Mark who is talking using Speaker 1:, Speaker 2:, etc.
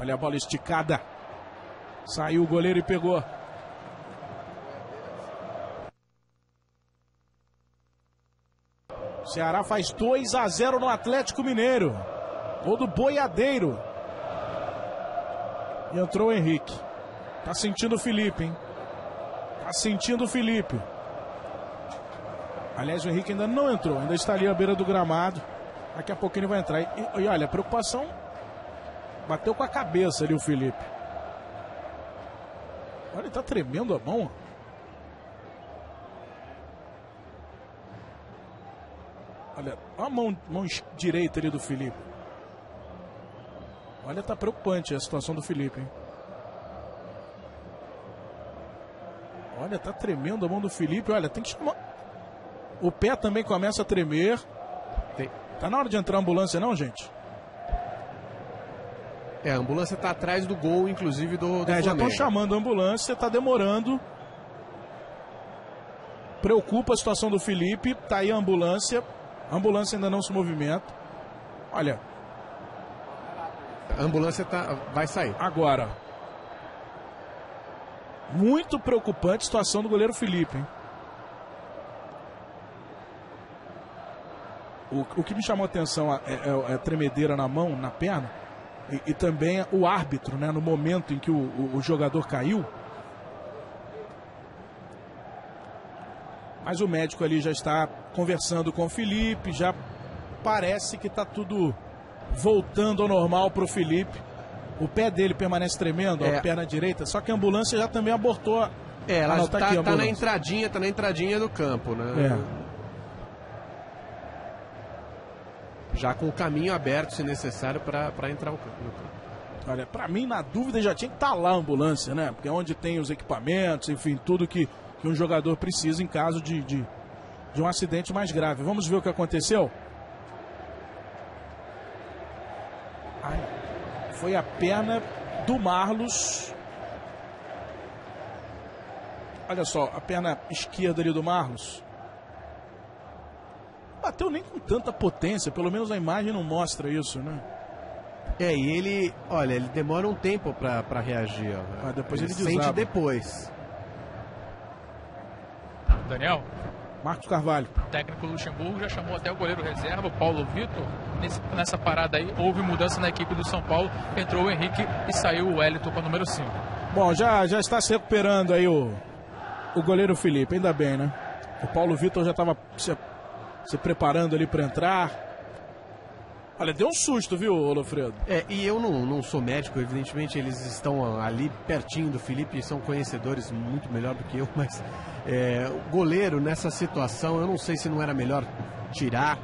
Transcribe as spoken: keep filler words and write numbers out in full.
Speaker 1: Olha a bola esticada. Saiu o goleiro e pegou. O Ceará faz dois a zero no Atlético Mineiro. Gol do Boiadeiro. E entrou o Henrique. Tá sentindo o Felipe, hein? Tá sentindo o Felipe. Aliás, o Henrique ainda não entrou. Ainda está ali à beira do gramado. Daqui a pouco ele vai entrar. E, e olha, a preocupação... Bateu com a cabeça ali o Felipe. Olha, ele tá tremendo a mão. Olha, a mão, mão direita ali do Felipe. Olha, tá preocupante a situação do Felipe, hein? Olha, tá tremendo a mão do Felipe. Olha, tem que chamar... O pé também começa a tremer. Tem... Tá na hora de entrar a ambulância não, gente?
Speaker 2: É, a ambulância tá atrás do gol, inclusive, do, do
Speaker 1: é,
Speaker 2: Flamengo.
Speaker 1: Já estão chamando a ambulância, tá demorando. Preocupa a situação do Felipe. Tá aí a ambulância. A ambulância ainda não se movimenta. Olha.
Speaker 2: A ambulância tá, vai sair.
Speaker 1: Agora. Muito preocupante a situação do goleiro Felipe, hein? O, o que me chamou a atenção é, é, é a tremedeira na mão, na perna. E, e também o árbitro, né, no momento em que o, o, o jogador caiu. Mas o médico ali já está conversando com o Felipe, já parece que está tudo voltando ao normal para o Felipe. O pé dele permanece tremendo, é. A perna direita, só que a ambulância já também abortou.
Speaker 2: É, ela está tá, tá na entradinha, tá na entradinha do campo, né?
Speaker 1: É.
Speaker 2: Já com o caminho aberto, se necessário, para entrar no campo.
Speaker 1: Olha, para mim, na dúvida, já tinha que estar lá a ambulância, né? Porque é onde tem os equipamentos, enfim, tudo que, que um jogador precisa em caso de, de, de um acidente mais grave. Vamos ver o que aconteceu? Ai, foi a perna do Marlos. Olha só, a perna esquerda ali do Marlos. Bateu nem com tanta potência, pelo menos a imagem não mostra isso, né?
Speaker 2: É, e ele, olha, ele demora um tempo pra, pra reagir, ó.
Speaker 1: Ah, depois ele,
Speaker 2: ele
Speaker 1: desaba.
Speaker 2: Sente depois.
Speaker 3: Daniel?
Speaker 1: Marcos Carvalho.
Speaker 3: O técnico Luxemburgo já chamou até o goleiro reserva, Paulo Vitor. Nesse, nessa parada aí, houve mudança na equipe do São Paulo. Entrou o Henrique e saiu o Wellington com o número cinco.
Speaker 1: Bom, já, já está se recuperando aí o, o goleiro Felipe, ainda bem, né? O Paulo Vitor já estava se, se preparando ali para entrar. Olha, deu um susto, viu, Olofredo?
Speaker 2: É, e eu não, não sou médico, evidentemente eles estão ali pertinho do Felipe, são conhecedores muito melhor do que eu, mas é, o goleiro nessa situação, eu não sei se não era melhor tirar